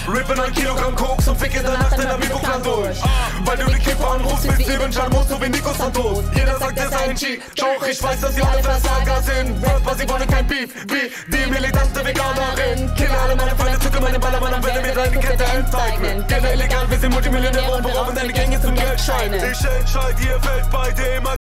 Rippe 9 Kilogramm Koks und ficke danach den Amigo-Plan durch. Weil du die Kiffer anrufst, bist wie Benjan Moos, so wie Nico Santos. Jeder sagt, er sei ein G. Doch ich weiß, dass sie alle Versager sind. Rapper, sie wollen kein Beef, wie die militante Veganerin. Kille alle meine Feinde, zücke meine Ballermann und werde mir deine Kette enteignen. Gerne illegal, wir sind Multimillionäre und worauf deine Gänge zum Geld scheinen. Ich entscheide, ihr fällt bei dem